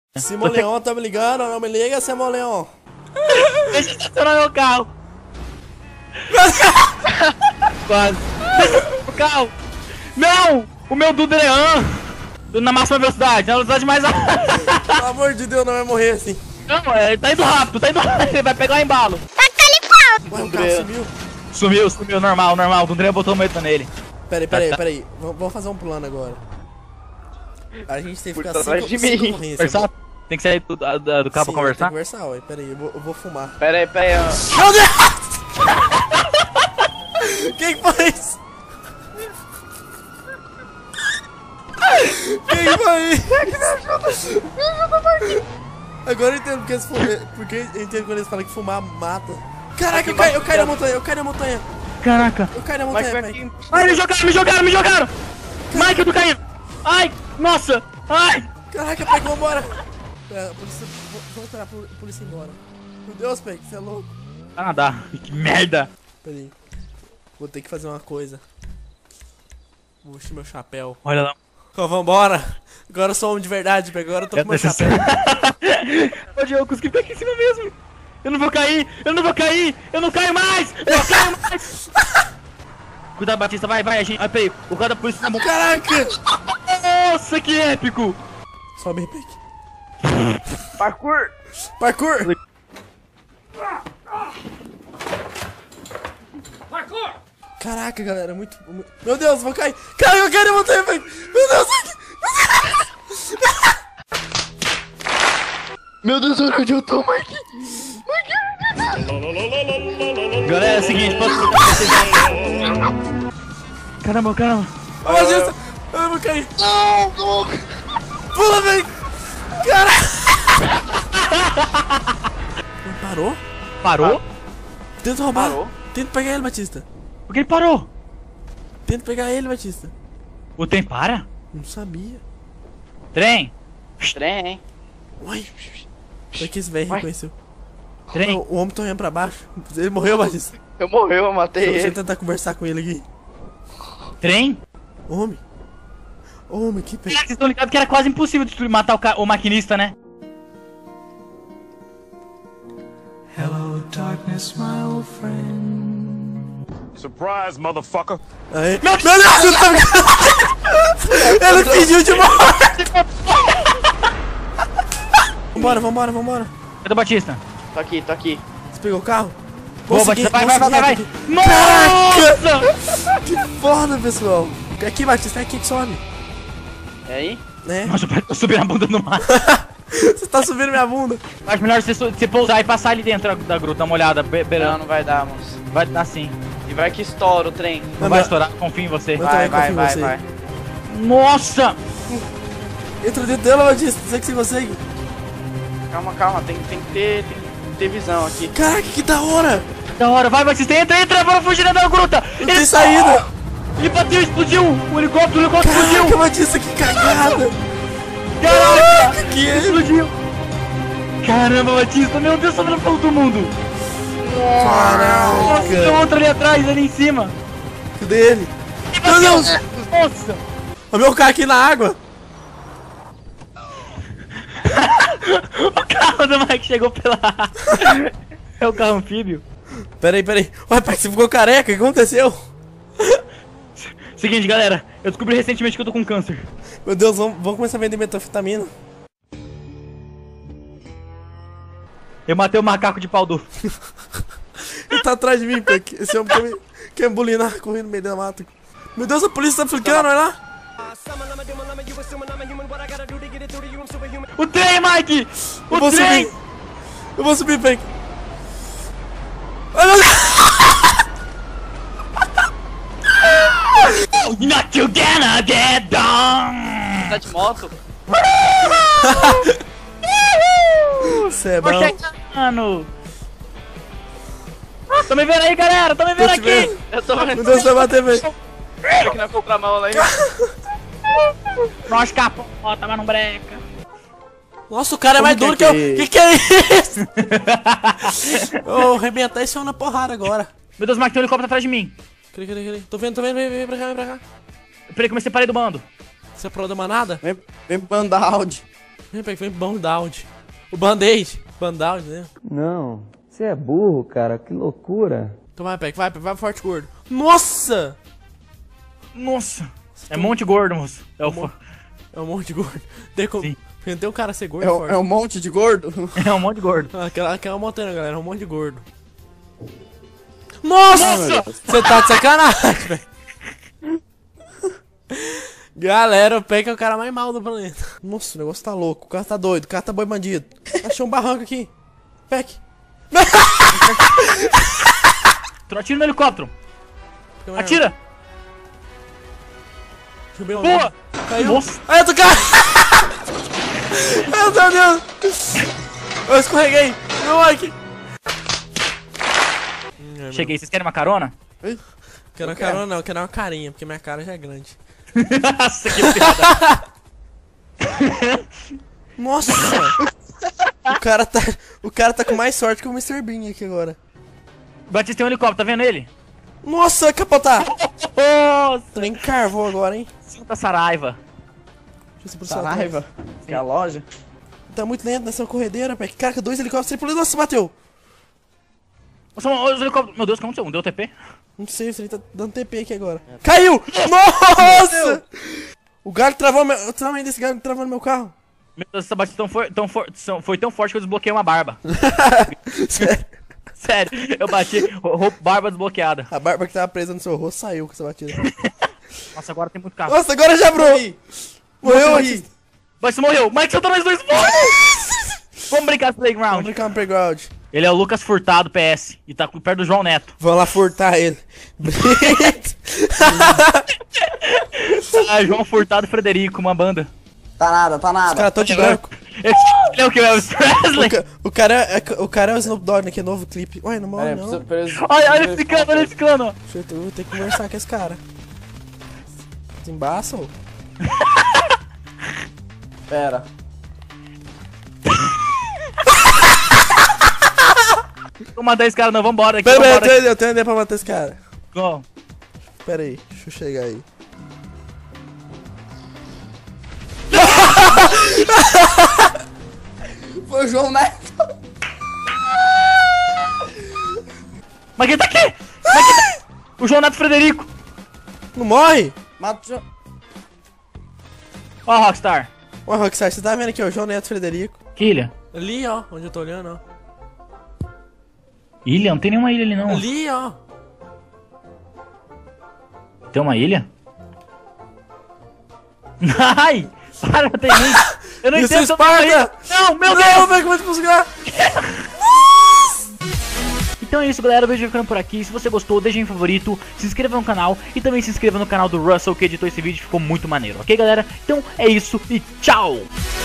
Simoleon tá me ligando, não me liga, Simoleon. Deixa eu estacionar meu carro. Quase. O carro. Não! O meu Duderean. Na máxima velocidade, na velocidade mais alta. Pelo amor de Deus, não vai morrer assim. Não, tá indo rápido, ele vai pegar o embalo. Ué, o carro sumiu. Sumiu, normal. O Dundreia botou medo nele. Peraí. Vamos fazer um plano agora. A gente tem que ficar atrás de mim. Conversar? Tem que sair do carro pra conversar? Tem que conversar, ué. Peraí, eu vou fumar. Peraí. Meu Deus! Quem foi isso? Quem foi isso? Me ajuda, Marquinhos. Agora eu entendo porque eu entendo quando eles falam que fumar mata. Caraca, eu caí na montanha, Caraca. Eu caí na montanha, pai. Ai, me jogaram! Mike, eu tô caindo! Ai, nossa! Ai! Caraca, pai, vambora! Vamos esperar a polícia ir embora. Meu Deus, pai, você é louco. Ah, dá. Que merda! Peraí. Vou ter que fazer uma coisa. Vou vestir meu chapéu. Olha lá. Ó, vambora! Agora eu sou homem de verdade, pai. Agora eu tô com meu chapéu. Ô, Diogo, eu consegui ficar aqui em cima mesmo. Eu não não caio mais! Cuidado, Batista, vai, a gente. Ai, peraí, o cara da polícia tá bom. Caraca! Nossa, que épico! Sobe aí, Peck. Parkour! Caraca, galera, muito... Meu Deus, vou cair! Caraca, eu caí na montanha, Peck! Meu Deus! Meu Deus, olha onde eu tô, Mike! Galera, é o seguinte, posso... Caramba. Ô, Batista! Eu vou cair! Não! Pula, Peck! Caraca! Parou? Parou? Tenta roubar. Parou. Tenta pegar ele, Batista. Por que ele parou? Tenta pegar ele, Batista. O trem para? Não sabia. Trem? Trem. Uai. Foi que esse velho reconheceu. Trem? O homem tá olhando pra baixo. Ele morreu, Batista. Eu matei Deixa eu ele. tentar conversar com ele aqui. Trem? Homem, que pena. Vocês estão ligados que era quase impossível destruir, matar o maquinista, né? Hello, darkness, my old friend. Surprise, motherfucker. Aí. Meu Deus, você tá... Ele pediu de morte. Vambora. Cadê o Batista? Tô aqui. Você pegou o carro? Boa, Batista, vai! Caraca! Nossa! Que foda, pessoal. Aqui, Batista, é aqui que sobe. É aí? Né? Nossa, eu subi na bunda do mar. Você tá subindo minha bunda. Acho melhor você pousar e passar ali dentro da gruta, dá uma olhada, Não vai dar, moço. Vai dar sim. E vai que estoura o trem. Não vai estourar, confio em você. Eu também confio em você. Vai. Nossa! Entra dentro dela, Batista. Sei que você consegue. Calma, tem que ter visão aqui. Caraca, que da hora. Da hora, vai Batista, entra, vamos fugir da gruta! Não tem saída. Ele bateu, explodiu! O helicóptero Caraca, explodiu! Batista, que cagada. Caraca! Que é? Explodiu! Caramba, Batista, meu Deus, tá vendo pra todo mundo! Nossa, tem Caraca. outro ali atrás, ali em cima! Cadê ele? Meu Deus. Nossa! O meu carro aqui na água. O carro do Mike chegou pela... É o carro anfíbio. Peraí. Ué, pai, você ficou careca? O que aconteceu? Seguinte, galera, eu descobri recentemente que eu tô com câncer. Meu Deus, vamos começar a vender metanfetamina. Eu matei o macaco de pau duro. Ele tá atrás de mim, Peck. Esse homem quer me bulinar correndo no meio da mata. Meu Deus, a polícia tá flicando, olha lá. O trem, Mike! Eu vou O trem! subir. Eu vou subir, Peck. Ai, meu Deus. Not you gonna get down! Tá de moto? Você é bom. Tô chegando! Tô me vendo aí, galera! Tô me vendo Tô te aqui! vendo. Eu tô Meu Deus, você vai bater, velho. Será que não é contramão lá ainda? Nós capota, mas não breca. Nossa, o cara é mais duro que eu. Que é isso? Eu vou arrebentar esse homem na porrada agora. Meu Deus, Mike, tem um helicóptero atrás de mim. Cadê? Tô vendo, vem pra cá. Peraí que eu me separei do bando. Você é pro da manada? Vem pro bando da Audi. Vem, Peck, vem Bandout. O Band-Aid. Bandout, né? Não, você é burro, cara, que loucura. Então vai, Peck, vai forte gordo. Nossa! Nossa. É monte gordo, moço. É É um monte de gordo. Tem como... Sim. Tem um cara ser gordo forte. É um monte de gordo? É um monte de gordo. Aquela montanha, galera. É um monte de gordo. Nossa! Você tá de sacanagem, velho. Galera, o Peck é o cara mais mal do planeta. Nossa, o negócio tá louco. O cara tá doido. O cara tá boi bandido. Achei um barranco aqui. Peck. Atira no helicóptero. Atira. Boa. Caiu. Nossa. Ai, eu tô caindo. Ai, meu Deus. Eu escorreguei. Meu Mike. Cheguei. Vocês querem uma carona? Quero uma carona não, quero uma carinha, porque minha cara já é grande. Nossa, que piada. Nossa! O cara tá com mais sorte que o Mr. Bean aqui agora. Batista tem um helicóptero, tá vendo ele? Nossa, vai capotar! Nossa. Nem carvou agora, hein? Santa Saraiva. Deixa eu ver Saraiva. Que é a loja. Tá muito lento nessa corredeira, Peck. Caraca, 2 helicópteros tripulados. Nossa, bateu! Nossa, os helicópteros. Meu Deus, o que aconteceu? Deu TP? Não sei, ele tá dando TP aqui agora. Caiu! Nossa! O galho travou meu... O tamanho desse galho travou no meu carro. Meu Deus, essa batida foi tão forte que eu desbloqueei uma barba. Sério. Sério, eu bati, barba desbloqueada. A barba que tava presa no seu rosto saiu com essa batida. Nossa, agora tem muito carro. Nossa, agora já bro! Morreu aí! Mas você morreu! Mike, você tá nós dois mortos! Vamos brincar no Vamos playground. brincar no playground. Ele é o Lucas Furtado, PS. E tá perto do João Neto. Vamos lá furtar ele. Ah, João Furtado e Frederico, uma banda. Tá nada, tá Os nada. caras tão de branco. Ele é o que? É o Presley? O cara é o Snoop Dogg naquele novo clipe. Ué, não morre não. Olha ele ficando, olha ele ficando. Eu vou ter que conversar com esse cara. Desembaça, ô. Pera. Vou matar esse cara não, vambora aqui. Pera, Vambora aqui. eu tenho ideia pra matar esse cara. Go. Pera aí, deixa eu chegar aí. Foi o João Neto. Mas quem tá aqui? Mas quem tá... O João Neto Frederico. Não morre? Mata o João. Ó, Rockstar. Ó, Rockstar, você tá vendo aqui, ó, o João Neto Frederico. Que ilha? Ali, ó, onde eu tô olhando, ó. Ilha? Não tem nenhuma ilha ali não. Ali, ó. Tem uma ilha? Ai! Para, tem mim! Eu não Isso entendo é se eu tenho uma ilha. Esparta! Não, meu Não, Deus! velho, como é que eu vou jogar? Então é isso, galera. O vídeo vai ficando por aqui. Se você gostou, deixa em favorito, se inscreva no canal e também se inscreva no canal do Russell, que editou esse vídeo, ficou muito maneiro, ok, galera? Então é isso e tchau!